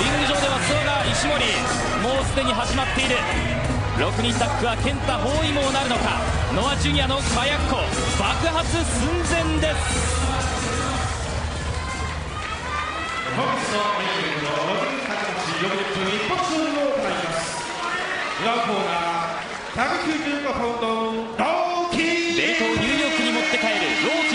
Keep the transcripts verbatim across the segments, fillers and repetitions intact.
リング上では諏訪が石森、もうすでに始まっている。ろくにんタッグは健太包囲網なるのか。ノアジュニアの火薬庫爆発寸前です。 本日のメインイベントろくにんタッグマッチよんじゅっぷん一発勝負を行います。裏コーナーひゃくきゅうじゅうごパウンドローキー、 ベルトをニューヨークに持って帰るローキ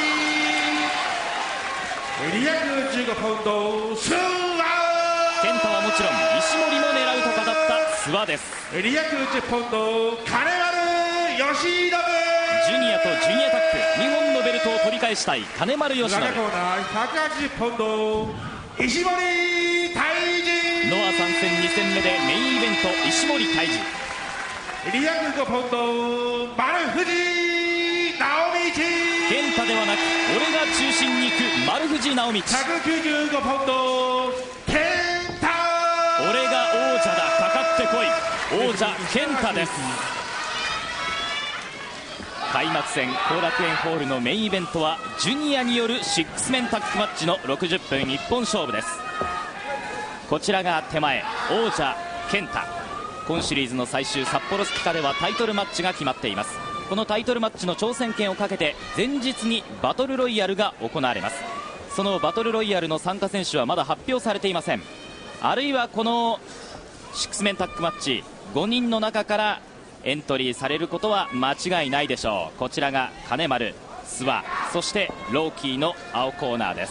ー。 にひゃくじゅうごパウンドスワ健太はもちろん石森も狙うと語った諏訪です。 ー、にひゃくじゅうパウンド金丸義信、 ジュニアとジュニアタッグにほんのベルトを取り返したい金丸義信。 裏コーナーひゃくはちじゅうパウンド石森泰治、 ノア参戦に戦目でメインイベント石森泰治。 にひゃくごパウンド丸藤直道、 健太ではなく俺が中心に行く丸藤直道。 ひゃくきゅうじゅうごパウンド健太、 俺が王者だ、かかってこい、王者健太です。開幕戦後楽園ホールのメインイベントはジュニアによるシックスメンタッグマッチのろくじゅっぷん一本勝負です。こちらが手前王者健太。今シリーズの最終札幌スピカではタイトルマッチが決まっています。このタイトルマッチの挑戦権をかけて前日にバトルロイヤルが行われます。そのバトルロイヤルの参加選手はまだ発表されていません。あるいはこのシックスメンタッグマッチごにんの中からエントリーされることは間違いないでしょう。こちらが金丸、諏訪、そしてローキーの青コーナーです。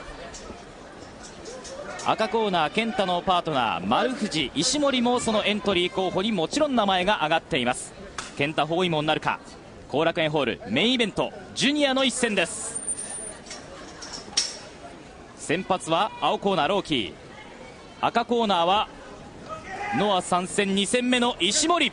赤コーナー健太のパートナー丸藤、石森もそのエントリー候補にもちろん名前が挙がっています。健太包囲網になるか。後楽園ホールメインイベントジュニアの一戦です。先発は青コーナーローキー、赤コーナーはノア参戦に戦目の石森。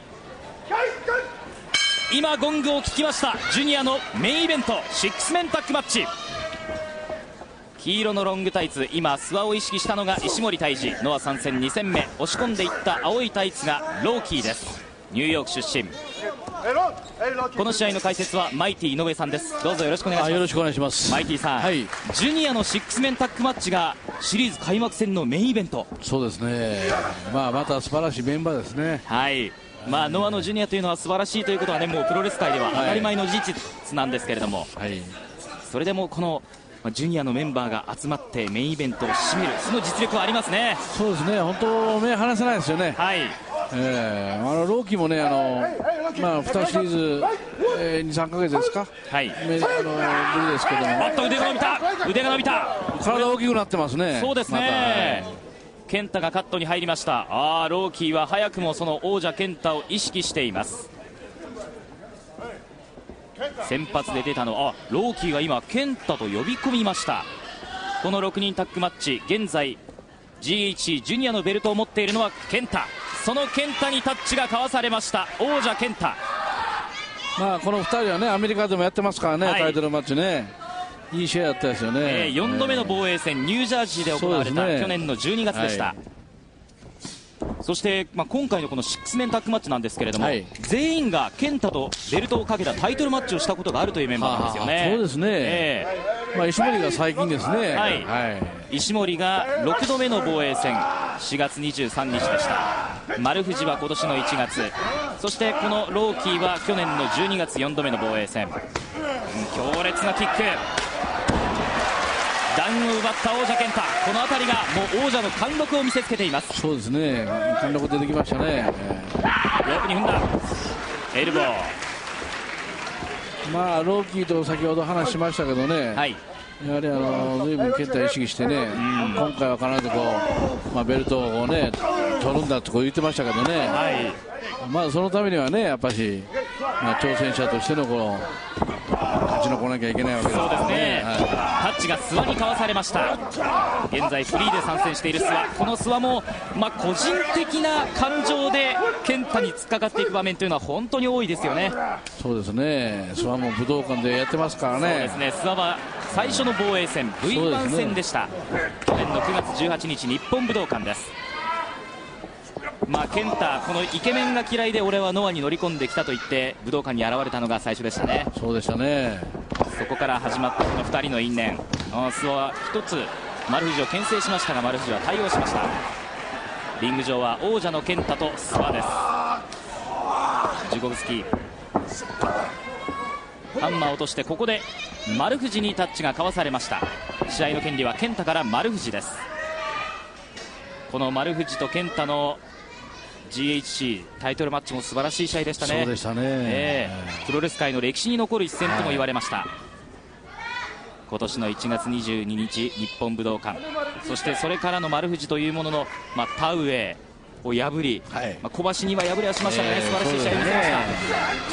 今ゴングを聞きました。ジュニアのメインイベントシックスメンタッグマッチ。黄色のロングタイツ、今諏訪を意識したのが石森泰治。ノア参戦に戦目、押し込んでいった青いタイツがローキーです。ニューヨーク出身。この試合の解説はマイティ井上さんです。どうぞよろしくお願いします。 よろしくお願いします。 マイティさん、はい、ジュニアのシックスメンタッグマッチがシリーズ開幕戦のメインイベント。 そうですね、まあ、また素晴らしいメンバーですね。 はい、まあ、ノアのジュニアというのは素晴らしいということは、ね、もうプロレス界では当たり前の事実なんですけれども、はい、それでもこのジュニアのメンバーが集まってメインイベントを締める、その実力はありますね。 そうですね、本当目離せないですよね。はい、えー、あのローキーもね、あの、まあ、にシリーズ、えー、にさんかげつですか、はい、あのぶりですけども、 おっと腕が伸びた、腕が伸びた、 体大きくなってますね。 そうですね、また健太がカットに入りました。あー、ローキーは早くもその王者健太を意識しています。先発で出たの、あ、ローキーが今健太と呼び込みました。このろくにんタッグマッチ、現在 ジーエイチシー ジュニアのベルトを持っているのは健太。その健太にタッチが交わされました。王者健太、 まあ、このふたりはねアメリカでもやってますからね、はい、タイトルマッチね、いい試合だったですよね。 えー、よんどめの防衛戦、ニュージャージーで行われた、ね、去年のじゅうにがつでした。はい、そして、まあ、今回のこのシックスメンタッグマッチなんですけれども、はい、全員が健太とベルトをかけたタイトルマッチをしたことがあるというメンバーなんですよね。 そうですね、えーまあ、石森が最近ですね。はい、 はい、石森がろくどめの防衛戦、しがつにじゅうさんにちでした。丸藤は今年のいちがつ、そしてこのローキーは去年のじゅうにがつよんどめの防衛戦。強烈なキック、ダウンを奪った王者健太、この辺りがもう王者の貫禄を見せつけています。 そうですね、貫禄出てきましたね。よくに踏んだエルボー、 まあローキーと先ほど話しましたけどね、はい、やはりあの随分健太を意識してね、今回は必ずこう、まあ、ベルトをね取るんだとこう言ってましたけどね、はい、まあそのためにはねやっぱし、まあ、挑戦者としてのこの勝ち残らなきゃいけないわけですからね。 そうですね、はい、タッチが諏訪に交わされました。現在フリーで参戦している諏訪、この諏訪も、まあ、個人的な感情で健太に突っかかっていく場面というのは本当に多いですよね。 そうですね、諏訪も武道館でやってますからね。 そうですね、諏訪は最初の防衛戦 ブイワン 戦でした。去年のくがつじゅうはちにち日本武道館です。まあ、健太、このイケメンが嫌いで俺はノアに乗り込んできたと言って武道館に現れたのが最初でしたね。 そうでしたね。 そこから始まったこのふたりの因縁、諏訪は一つ丸藤を牽制しましたが丸藤は対応しました。リング上は王者の健太と諏訪です。ジュゴブスキーハンマーを落として、ここで丸藤にタッチが交わされました。試合の権利は健太から丸藤です。この丸藤と健太の ジーエイチシー タイトルマッチも素晴らしい試合でしたね。 そうでしたね、 えー、プロレス界の歴史に残る一戦とも言われました、はい、今年のいちがつにじゅうににち日本武道館、そしてそれからの丸藤というものの、まあ、田上を破り、はい、まあ、小橋には敗れはしましたがね、えー、素晴らしい試合を見せました、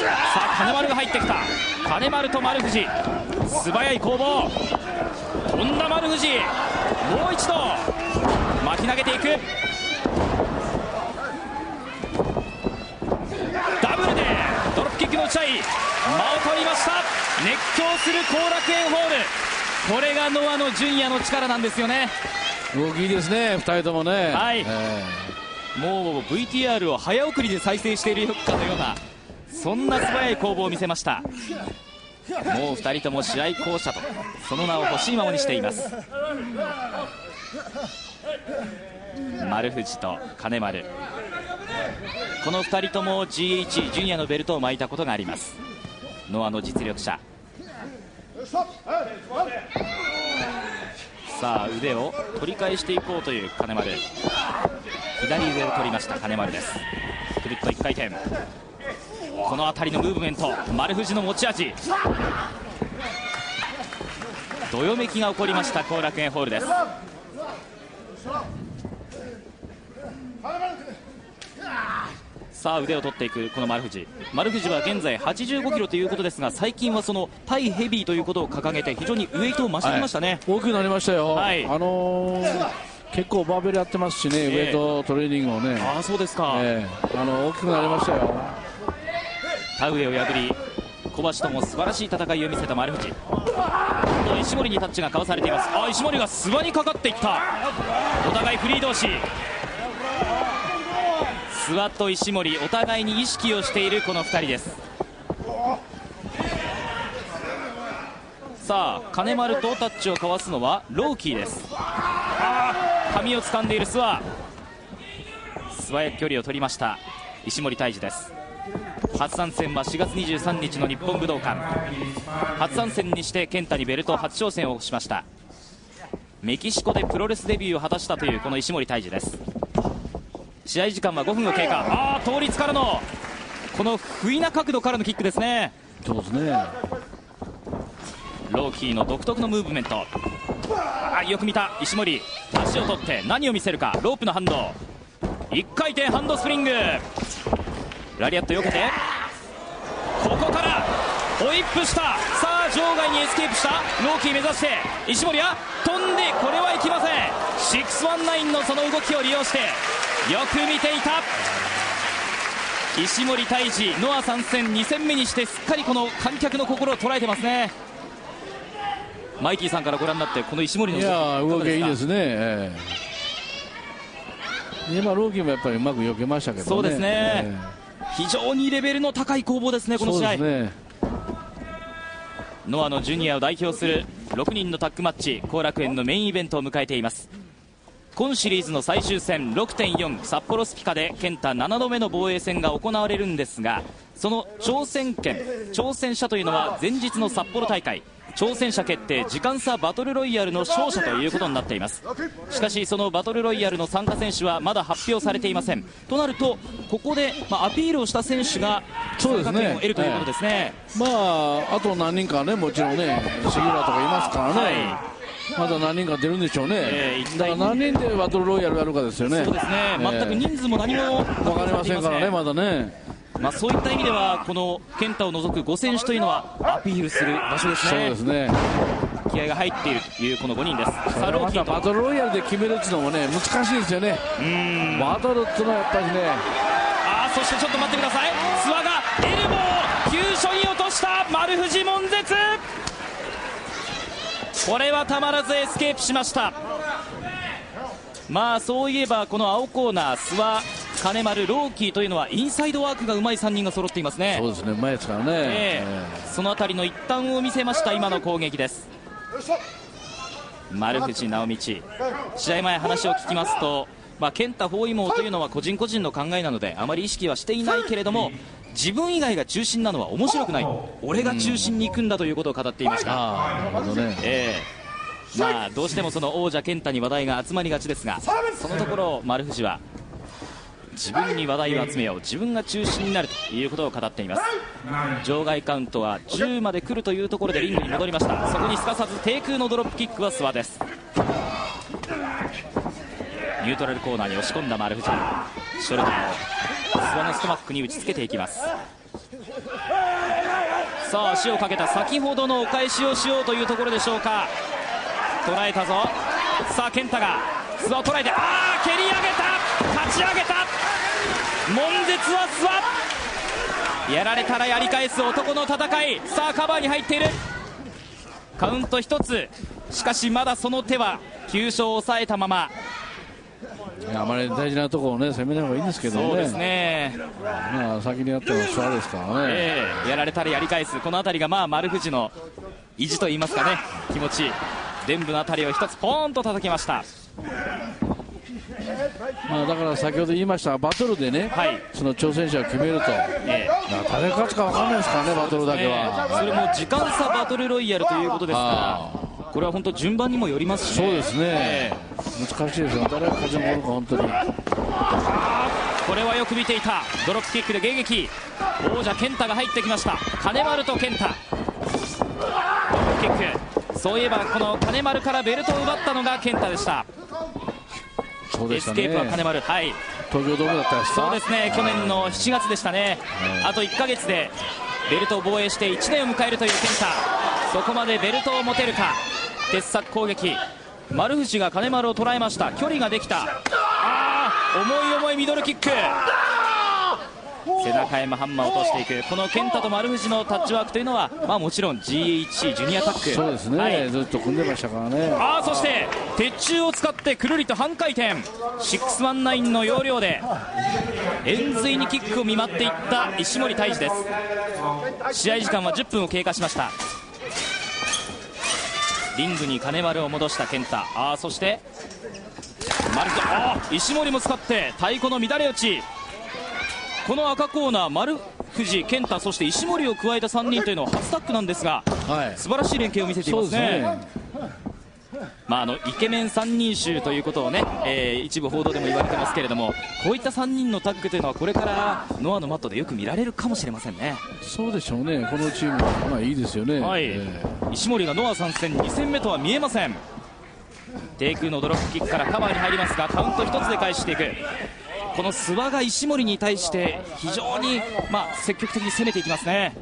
ね、さあ金丸が入ってきた。金丸と丸藤素早い攻防、飛んだ丸藤、もう一度巻き投げていく。ダブルでドロップキックの打ち合い、間を取りました。熱狂する後楽園ホール、これがノアのジュニアの力なんですよね。 大きいですね、ふたりともね。 はい、 えー、もう ブイティーアール を早送りで再生しているかのような、そんな素早い攻防を見せました。もうふたりとも試合巧者とその名を欲しいままにしています。丸藤と金丸、このふたりとも ジーエイチ ジュニアのベルトを巻いたことがあります。ノアの実力者。さあ腕を取り返していこうという金丸、左腕を取りました金丸です。くるっといっかい転、この辺りのムーブメント、丸藤の持ち味。どよめきが起こりました後楽園ホールです。さあ腕を取っていくこの丸藤。丸藤は現在はちじゅうごキロということですが、最近はその対ヘビーということを掲げて非常にウエイトを増してきましたね、 はい、大きくなりましたよ、 はい、 あのー、結構バーベルやってますしね、えー、ウエイトトレーニングをね。 ああそうですか、 えー、あの大きくなりましたよ。 田上を破り小橋とも素晴らしい戦いを見せた丸藤。石森にタッチが交わされています。あ、石森が諏訪にかかっていった。お互いフリー同士、諏訪と石森お互いに意識をしているこのふたりです。さあ金丸とタッチを交わすのはローキーです。あー、髪を掴んでいる諏訪、素早く距離を取りました石森泰治です。初参戦はしがつにじゅうさんにちの日本武道館、初参戦にして健太にベルト初挑戦をしました。メキシコでプロレスデビューを果たしたというこの石森泰治です。試合時間はごふんを経過。ああ、倒立からのこの不意な角度からのキックですね。 そうですね、 ローキーの独特のムーブメント。あ、よく見た石森、足を取って何を見せるか。ロープのハンド、いっかい転ハンドスプリング、ラリアット避けて、ここからホイップした。さあ場外にエスケープしたローキー目指して石森は飛んで、これはいきません。ろくいちきゅうのその動きを利用してよく見ていた石森泰治。ノア参戦に戦目にしてすっかりこの観客の心を捉えてますね。マイキーさんからご覧になってこの石森の動き、 いや動きいいですね、えー、今ローキーもやっぱりうまく避けましたけどね。 そうですね、えー、非常にレベルの高い攻防ですねこの試合。 そうですね、 ノアのジュニアを代表するろくにんのタッグマッチ、後楽園のメインイベントを迎えています。今シリーズの最終戦 ろくてんよん 札幌スピカで健太ななどめの防衛戦が行われるんですが、その挑戦権挑戦者というのは前日の札幌大会挑戦者決定時間差バトルロイヤルの勝者ということになっています。しかしそのバトルロイヤルの参加選手はまだ発表されていません。となるとここで、まあ、アピールをした選手が参加権を得るということですね。 まああと何人かね、もちろんね杉浦とかいますからね、はい、まだ何人か出るんでしょうね、えー、だから何人でバトルロイヤルやるかですよね。 そうですね、えー、全く人数も何も分かりませんからね、まだね。 まあ、そういった意味ではこの健太を除くご選手というのはアピールする場所ですね。 そうですね、 気合が入っているというこのごにんです。 さあローキーバトルロイヤルで決めるっていうのもね難しいですよね。うーん、バトルっていうのはやっぱりね。 あ、そしてちょっと待ってください。諏訪がエルボー急所に落とした丸藤悶絶。これはたまらずエスケープしました。まあそういえばこの青コーナー諏訪金丸ローキーというのはインサイドワークがうまいさんにんが揃っていますね。 そうですね、うまいですからね、 えーえー、そのあたりの一端を見せました今の攻撃です。 丸藤直道、試合前話を聞きますと、まあ、健太包囲網というのは個人個人の考えなのであまり意識はしていないけれども、自分以外が中心なのは面白くない、俺が中心に行くんだということを語っていました。 なるほどね、 えーまあ、どうしてもその王者健太に話題が集まりがちですが、そのところを丸藤は自分に話題を集めよう、自分が中心になるということを語っています。場外カウントはじゅうまで来るというところでリングに戻りました。そこにすかさず低空のドロップキックは諏訪です。ニュートラルコーナーに押し込んだ丸藤、ショルダーを諏訪のストマックに打ちつけていきます。さあ足をかけた、先ほどのお返しをしようというところでしょうか。捉えたぞ。さあ健太が諏訪を捉えて、ああ蹴り上げた、立ち上げた、悶絶は諏訪、やられたらやり返す男の戦い。さあカバーに入っている、カウントひとつ、しかしまだその手は急所を抑えたまま。 いや、あまり大事なところを、ね、攻めない方がいいんですけどね。 そうですね、 まあ、先にやったのは諏訪ですからね、 えー、やられたらやり返す、この辺りがまあ丸藤の意地といいますかね、気持ち、伝部の辺りを一つポーンと叩きました。 まあ、だから先ほど言いましたバトルでね、はい、その挑戦者を決めると、えー、誰が勝つか分からないですからね、バトルだけは、 えー、それも時間差バトルロイヤルということですから、これは本当順番にもよりますし、ね、 そうですね、えー、難しいですよ、誰が勝ち残るか本当に。 これはよく見ていた、ドロップキックで迎撃、王者健太が入ってきました。金丸と健太、ドロップキック、そういえばこの金丸からベルトを奪ったのが健太でした。 そうでしたね、 エスケープは金丸、はい、 東京ドームだったんですか。 そうですね、去年のしちがつでしたね、あといっかげつでベルトを防衛していちねんを迎えるという健太、そこまでベルトを持てるか。鉄柵攻撃、丸藤が金丸を捉えました、距離ができた、あー、重い重いミドルキック、背中へもハンマーを落としていく、この健太と丸藤のタッチワークというのは、まあ、もちろん ジーエイチシー ジュニアタック、 そうですね、はい、ずっと組んでましたからね。 あー、そして鉄柱を使ってくるりと半回転、ろくじゅうきゅうの要領で円髄にキックを見舞っていった石森泰治です。試合時間はじゅっぷんを経過しました。リングに金丸を戻した健太、あー、そして丸藤、あー、石森も使って太鼓の乱れ打ち、この赤コーナー、丸藤、健太、そして石森を加えたさんにんというのは初タッグなんですが、はい、素晴らしい連携を見せていますね。まあ、あのイケメンさんにん衆ということをね、えー、一部報道でも言われてますけれども、こういったさんにんのタッグというのはこれからノアのマットでよく見られるかもしれませんね。 そうでしょうね、このチームはまあいいですよね、 はい、 えー、石森がノア参戦に戦目とは見えません。低空のドロップキックからカバーに入りますが、カウントひとつで返していく。この諏訪が石森に対して非常に、まあ、積極的に攻めていきますね。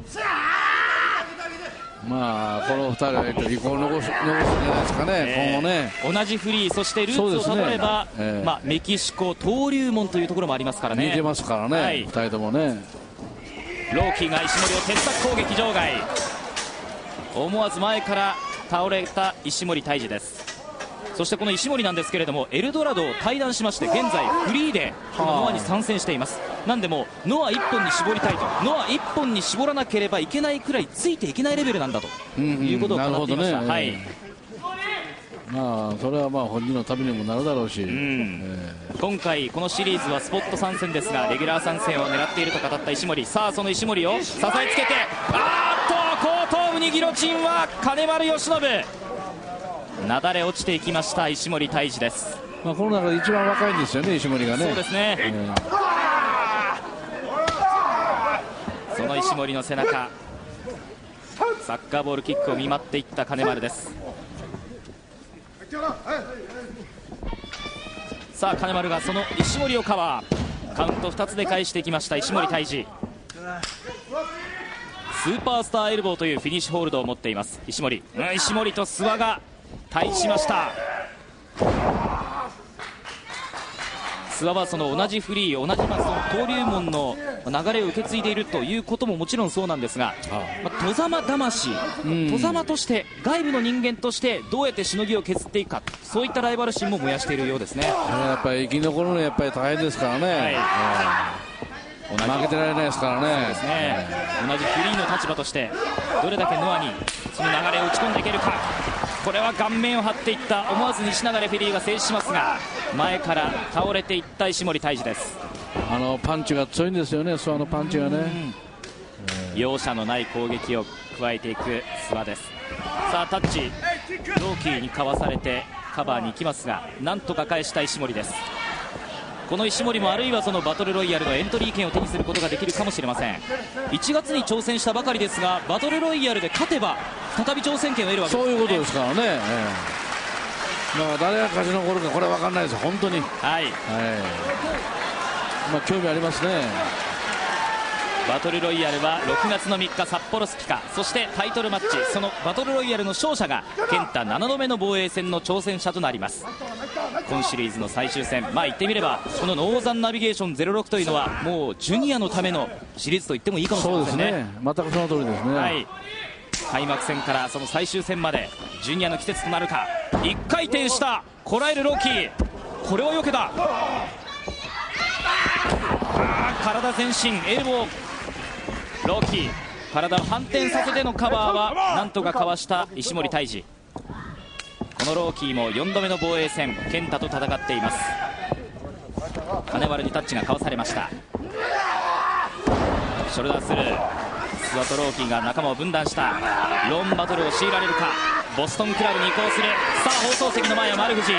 まあ、このふたりは離婚を残すんじゃないですかね、えー、今後ね。 同じフリー、そしてルーツをたどれば、ねえーまあ、メキシコ登竜門というところもありますからね。 似てますからね、はい、ふたりともね。 ローキーが石森を鉄柵攻撃場外、思わず前から倒れた石森泰治です。そしてこの石森なんですけれども、エルドラドを退団しまして現在フリーでこのノアに参戦しています。なんでもノアいっぽんに絞りたいと、ノアいっぽんに絞らなければいけないくらいついていけないレベルなんだということを語っていました。はい、 まあそれはまあ本人のためにもなるだろうし、うんえー、今回このシリーズはスポット参戦ですがレギュラー参戦を狙っていると語った石森。さあその石森を支えつけて、あーっと後頭部にギロチンは金丸義信、なだれ落ちていきました石森泰治です。 まあこの中で一番若いんですよね、石森がね。 そうですね、えー、その石森の背中、サッカーボールキックを見舞っていった金丸です。さあ金丸がその石森をカバー、カウントふたつで返していきました石森泰治。スーパースターエルボーというフィニッシュホールドを持っています石森。うん、石森と諏訪が対峙しました。諏訪はその同じフリー、同じまあその登竜門の流れを受け継いでいるということももちろんそうなんですが、まあ、戸様魂、戸様として外部の人間としてどうやってしのぎを削っていくか、そういったライバル心も燃やしているようですね。 やっぱり生き残るのはやっぱり大変ですからね、はいえー、負けてられないですからね。そうですね、同じフリーの立場としてどれだけノアにその流れを打ち込んでいけるか。ここれは顔面を張っていった。思わず西永レフェリーが制止しますが、前から倒れていった石森泰治です。 あのパンチが強いんですよね、諏訪のパンチがね。 容赦のない攻撃を加えていく諏訪です。さあタッチ、ローキーにかわされてカバーに行きますが、なんとか返した石森です。この石森もあるいはそのバトルロイヤルのエントリー権を手にすることができるかもしれません。いちがつに挑戦したばかりですが、バトルロイヤルで勝てば再び挑戦権を得るわけです、ね、 そういうことですからね、ええ、まあ、誰が勝ち残るかこれは分かんないですよ本当に。 はい、はい、 まあ、興味ありますね。 バトルロイヤルはろくがつのみっか札幌スピカ、そしてタイトルマッチ、そのバトルロイヤルの勝者が健太ななどめの防衛戦の挑戦者となります。今シリーズの最終戦、まあ言ってみればこのノーザンナビゲーションゼロろくというのはもうジュニアのためのシリーズと言ってもいいかもしれませんね。 そうですね、全くその通りですね。 はい、開幕戦からその最終戦までジュニアの季節となるか。いっかい転したこらえるローキー、これをよけた。体全身エルボー、ローキー体を反転させてのカバーはなんとかかわした石森泰治。このローキーもよんどめの防衛戦、健太と戦っています。金丸にタッチがかわされました。ショルダースルー、諏訪とローキーが仲間を分断した。ローンバトルを強いられるか。ボストンクラブに移行する。さあ放送席の前は丸藤、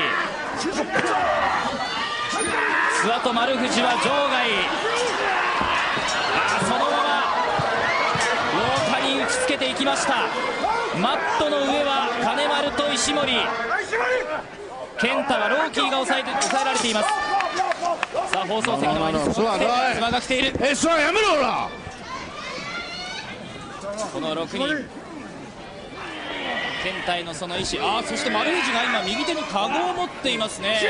諏訪と丸藤は場外。あそのまま廊下に打ちつけていきました。マットの上は金丸と石森。健太はローキーが抑えて抑えられています。さあ放送席の前に諏訪が来ている。 え、諏訪やめろほら。 このろくにん健太へのその意思。あ、そして丸藤が今右手にカゴを持っていますね。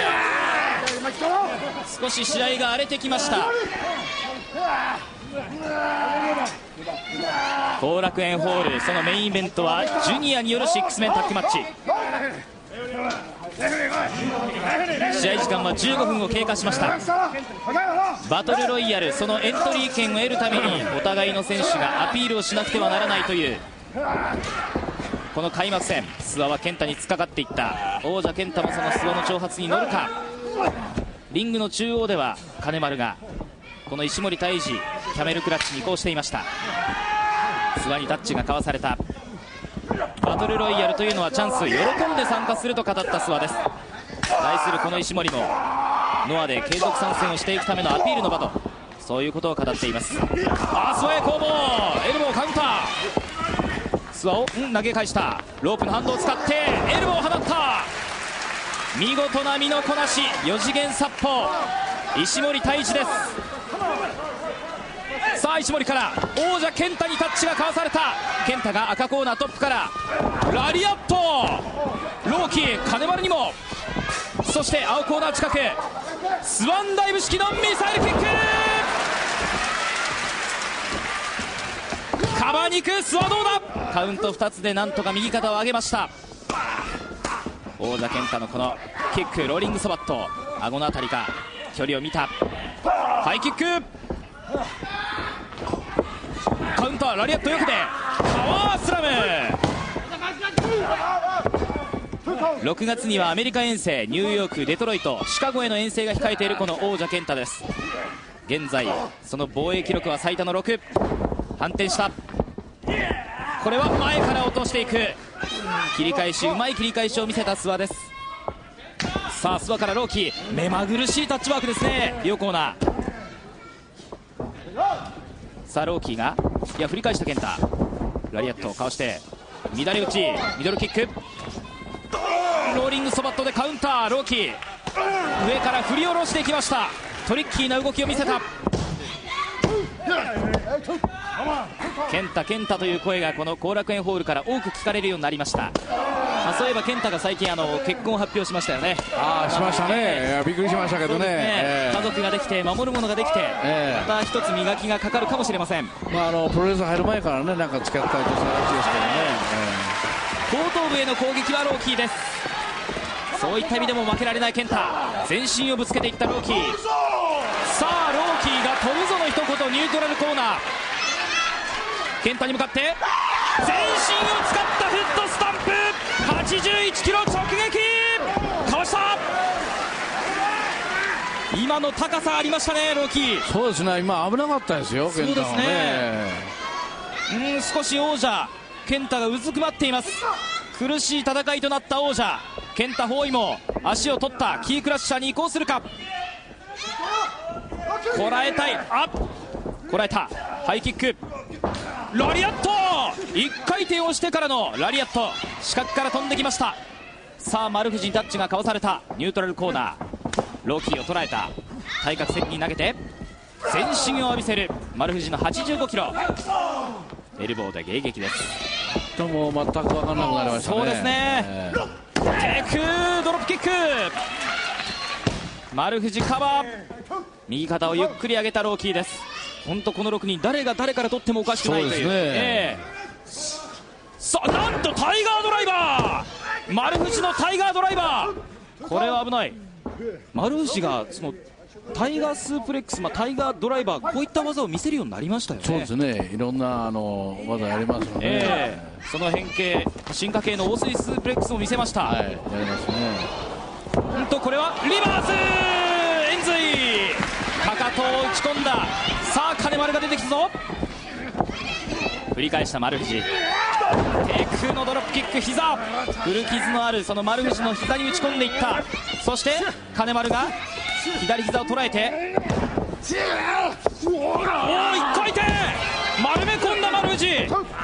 少し試合が荒れてきました。後楽園ホール、そのメインイベントはジュニアによるシックスメンタッグマッチ。試合時間はじゅうごふんを経過しました。バトルロイヤル、そのエントリー権を得るためにお互いの選手がアピールをしなくてはならないというこの開幕戦。諏訪は健太に突っかかっていった。王者健太もその諏訪の挑発に乗るか。リングの中央では金丸がこの石森泰治キャメルクラッチに移行していました。諏訪にタッチが交わされた。バトルロイヤルというのはチャンス、喜んで参加すると語った諏訪です。対するこの石森もノアで継続参戦をしていくためのアピールの場と、そういうことを語っています。あ、諏訪へ攻防、エルボーカウンター。諏訪をん投げ返した。ロープのハンドを使ってエルボーを放った。見事な身のこなし、よ次元殺法石森泰治です。さあ石森から王者健太にタッチが交わされた。健太が赤コーナートップからラリアット。ローキー金丸にも、そして青コーナー近くスワンダイブ式のミサイルキック。カバーに行く諏訪、どうだ。カウントふたつでなんとか右肩を上げました。王者健太のこのキック、ローリングソバット、顎のあたりか距離を見た。ハイキック、カウンター、ラリアットよくでパワースラム。ろくがつにはアメリカ遠征、ニューヨーク、デトロイト、シカゴへの遠征が控えているこの王者健太です。現在その防衛記録は最多のろく。反転した。これは前から落としていく。切り返し、うまい切り返しを見せた諏訪です。さあ諏訪からローキー、目まぐるしいタッチワークですね、両コーナー。さあローキーが、いや振り返した健太、ラリアットをかわして乱れ打ち、ミドルキック、ローリングソバットでカウンター。ローキー上から振り下ろしていきました。トリッキーな動きを見せた。健太健太という声がこの後楽園ホールから多く聞かれるようになりました。あ、そういえば健太が最近あの結婚を発表しましたよね。 ああ、しましたね。びっくりしましたけどね。 えー、家族ができて守るものができて、えー、また一つ磨きがかかるかもしれません。 まあ、あのプロレス入る前からね、なんか付き合ったりとしたらしいですけどね。 えー、後頭部への攻撃はローキーです。そういった意味でも負けられない健太、全身をぶつけていったローキー。さあローキーが飛ぶぞの一言、ニュートラルコーナー。健太に向かって全身を使ったフットスタンプ、はちちじゅういちキロ直撃、かわした。今の高さありましたね、ローキー。 そうですね、今危なかったですよ、 そうですね。 健太はね。 うん少し王者健太がうずくまっています。苦しい戦いとなった王者健太包囲も足を取ったキークラッシャーに移行するか。こらえたい、あこらえた。ハイキック、ラリアット、いっかい転をしてからのラリアット、四角から飛んできました。さあ丸藤にタッチがかわされた。ニュートラルコーナー、ローキーを捉えた。対角線に投げて全身を浴びせる丸藤のはちじゅうごキロ、エルボーで迎撃です。 とも全く分からなくなりましたね。 そうですね、えー、テクドロップキック、丸藤カバー、右肩をゆっくり上げたローキーです。本当このろくにん誰が誰から取ってもおかしくないという。 そうですね、 えー、さあなんとタイガードライバー、丸藤のタイガードライバー、これは危ない。丸藤がそのタイガースープレックス、まあ、タイガードライバー、こういった技を見せるようになりましたよね。 そうですね、いろんなあの技やりますよね、 えー、その変形進化系の大水スープレックスを見せました。 はい、やりますね。 うんとこれはリバース円髄、かかとを打ち込んだ。さあ金丸が出てきたぞ。振り返した丸藤、テクのドロップキック、膝古傷のあるその丸藤の膝に打ち込んでいった。そして金丸が左膝を捉えて、おお一回転丸め込んだ丸藤、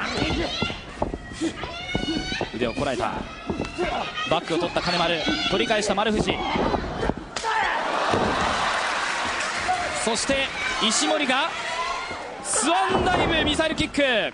腕をこらえた。バックを取った金丸、取り返した丸藤、そして石森がスワンダイブミサイルキック、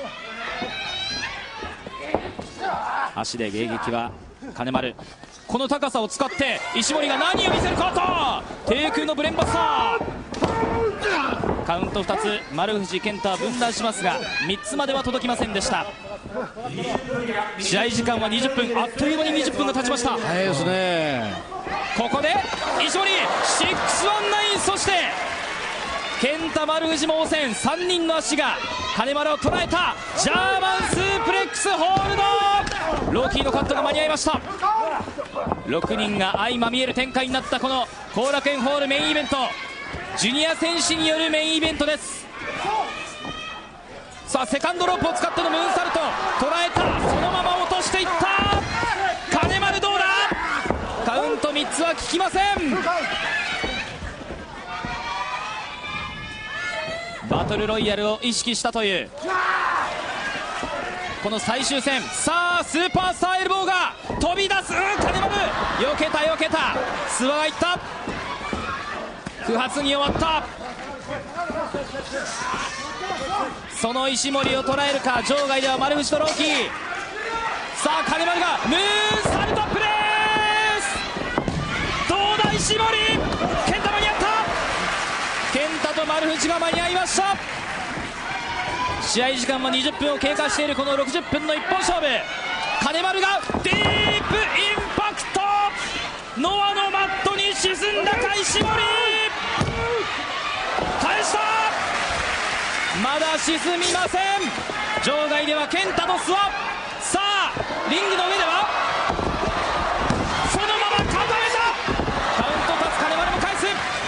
足で迎撃は金丸。この高さを使って石森が何を見せるかと、低空のブレンバスター、カウントふたつ、丸藤健太は分断しますがみっつまでは届きませんでした。試合時間はにじゅっぷん、あっという間ににじゅっぷんが経ちました。 早いですね。 ここで石森ろくいちきゅう、そして健太丸藤も応戦、さんにんの足が金丸を捉えた。ジャーマンスープレックスホールド、ローキーのカットが間に合いました。ろくにんが相まみえる展開になったこの後楽園ホールメインイベント、ジュニア選手によるメインイベントです。さあセカンドロープを使ってのムーンサルト、捉えた、そのまま落としていった。金丸どうだ、カウントみっつは効きません。バトルロイヤルを意識したというこの最終戦。さあスーパースターエルボーが飛び出す、うん金丸避けた避けた、諏訪がいった、不発に終わった。その石森を捉えるか、場外では丸藤とローキー。さあ金丸がムーンサルトプレース、どうだ石森、健太間に合った、健太と丸藤が間に合いました。試合時間はにじゅっぷんを経過しているこのろくじゅっぷんの一本勝負。金丸がディープインパクト、ノアのマットに沈んだか石森、返した、まだ沈みません。場外では健太と諏訪、さあリングの上ではそのまま固めた、カウント立つ金丸も返す、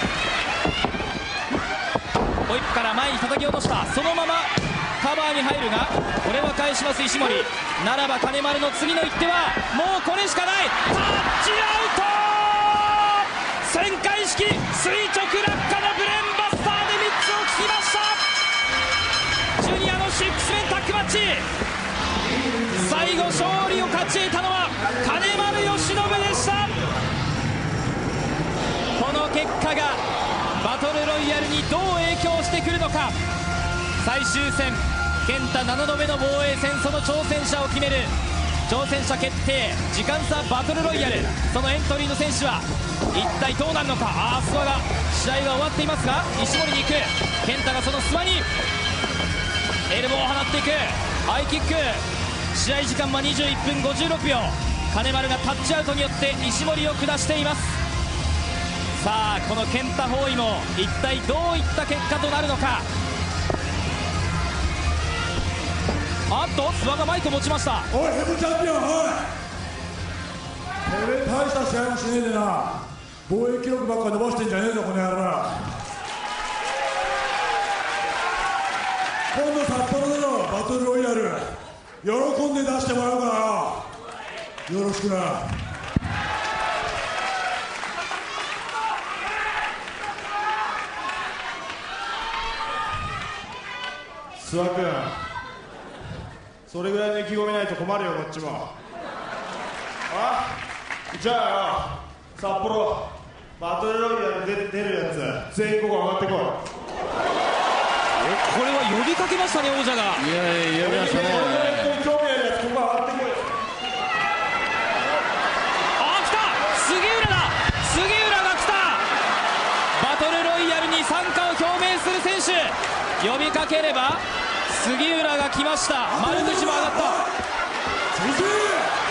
ホイップから前に叩き落とした、そのままカバーに入るがこれは返します石森。ならば金丸の次の一手はもうこれしかない。タッチアウト、旋回式垂直落下のブレンバスターでみっつを聞きました。ジュニアのシックスメンタッグマッチ、最後勝利を勝ち得たのは金丸義信でした。この結果がバトルロイヤルにどう影響してくるのか。最終戦健太ななどめの防衛戦、その挑戦者を決める挑戦者決定時間差バトルロイヤル、そのエントリーの選手は一体どうなるのか。あー諏訪が試合が終わっていますが石森に行く、健太がその諏訪にエルボーを放っていく、ハイキック、試合時間はにじゅういっぷんごじゅうろくびょう、金丸がタッチアウトによって石森を下しています。さあこの健太包囲も一体どういった結果となるのか。あっと諏訪がマイクを持ちました。 おいヘブチャンピオン、おいてめえ大した試合もしねえでな、防衛記録ばっか伸ばしてんじゃねえぞこの野郎。今度札幌でのバトルロイヤル喜んで出してもらうからよろしくな。 諏訪君、それぐらいの意気込みないと困るよこっちも。あ、じゃあよ、札幌バトルロイヤルで出るやつ全員ここ上がってこい。 これは呼びかけましたね、王者が。いやいや呼びましたね。 興味あるやつここ上がってこい。 あ、来た、杉浦だ、杉浦が来た。バトルロイヤルに参加を表明する選手、呼びかければ杉浦が来ました。丸口も上がった。 先生